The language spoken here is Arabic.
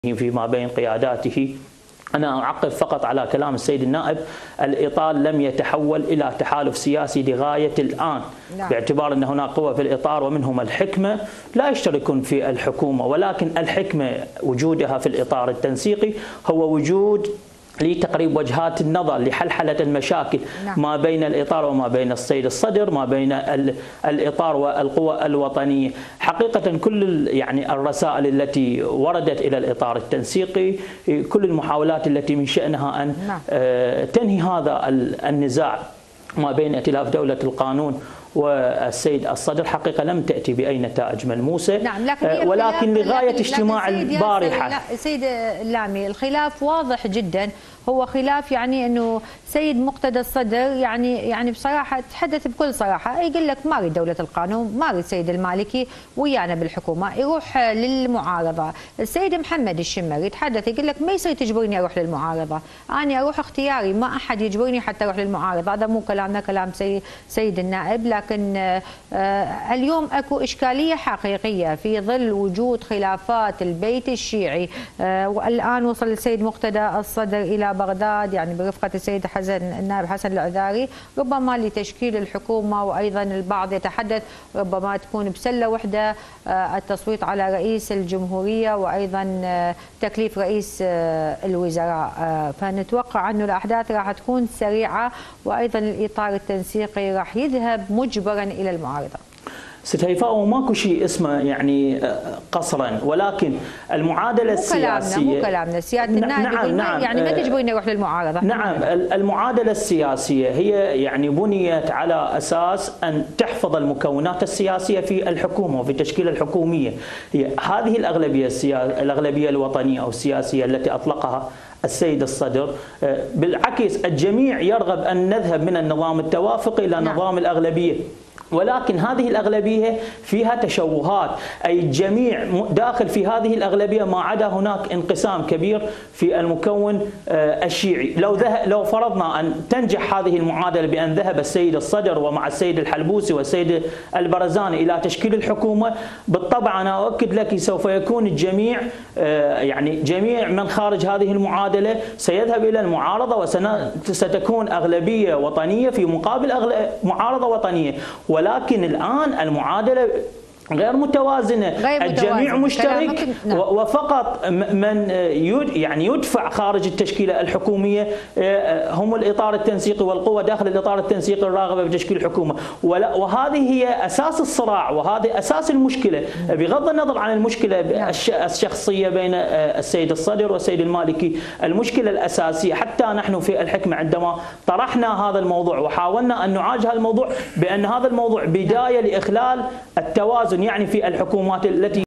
فيما بين قياداته. أنا أعقب فقط على كلام السيد النائب. الإطار لم يتحول إلى تحالف سياسي لغاية الآن، باعتبار أن هناك قوى في الإطار ومنهم الحكمة لا يشتركون في الحكومة، ولكن الحكمة وجودها في الإطار التنسيقي هو وجود لتقريب وجهات النظر لحلحلة المشاكل ما بين الإطار وما بين السيد الصدر، ما بين الإطار والقوى الوطنية. حقيقة كل الرسائل التي وردت إلى الإطار التنسيقي، كل المحاولات التي من شأنها أن تنهي هذا النزاع ما بين ائتلاف دولة القانون والسيد الصدر، حقيقة لم تأتي بأي نتائج ملموسة. ولكن لغاية اجتماع البارحة سيد اللامي الخلاف واضح جدا، هو خلاف انه سيد مقتدى الصدر يعني بصراحه تحدث بكل صراحه، يقول لك ما اريد دوله القانون، ما اريد سيد المالكي ويانا بالحكومه، يروح للمعارضه. السيد محمد الشمري يتحدث يقول لك ما يصير تجبرني اروح للمعارضه، انا اروح اختياري، ما احد يجبرني حتى اروح للمعارضه. هذا مو كلامنا، كلام سيد النائب. لكن اليوم اكو اشكاليه حقيقيه في ظل وجود خلافات البيت الشيعي، والان وصل السيد مقتدى الصدر الى بغداد برفقه السيد النائب حسن العذاري، ربما لتشكيل الحكومه. وايضا البعض يتحدث ربما تكون بسله وحده التصويت على رئيس الجمهوريه وايضا تكليف رئيس الوزراء. فنتوقع انه الاحداث راح تكون سريعه، وايضا الاطار التنسيقي راح يذهب مجبرا الى المعارضه. ست هيفاء، وماكو شيء اسمه قصرا، ولكن المعادله السياسيه مو كلامنا سياده النائب ما تجبرني اروح للمعارضه. نعم، المعادله السياسيه هي بنيت على اساس ان تحفظ المكونات السياسيه في الحكومه وفي التشكيله الحكوميه. هذه الاغلبيه الوطنيه او السياسيه التي اطلقها السيد الصدر، بالعكس الجميع يرغب ان نذهب من النظام التوافقي الى نظام الاغلبيه، ولكن هذه الأغلبية فيها تشوهات، أي الجميع داخل في هذه الأغلبية ما عدا هناك انقسام كبير في المكون الشيعي. لو فرضنا أن تنجح هذه المعادلة بأن ذهب السيد الصدر ومع السيد الحلبوسي والسيد البرزاني إلى تشكيل الحكومة، بالطبع أنا أؤكد لك سوف يكون الجميع جميع من خارج هذه المعادلة سيذهب إلى المعارضة، وستكون أغلبية وطنية في مقابل معارضة وطنية. ولكن الآن المعادلة غير متوازنة، الجميع مشترك وفقط من يدفع خارج التشكيلة الحكومية هم الإطار التنسيقي والقوة داخل الإطار التنسيقي الراغبة بتشكيل الحكومة. وهذه هي أساس الصراع، وهذه أساس المشكلة، بغض النظر عن المشكلة الشخصية بين السيد الصدر والسيد المالكي. المشكلة الأساسية حتى نحن في الحكمة عندما طرحنا هذا الموضوع وحاولنا أن نعالج هذا الموضوع بأن هذا الموضوع بداية لإخلال التوازن في الحكومات التي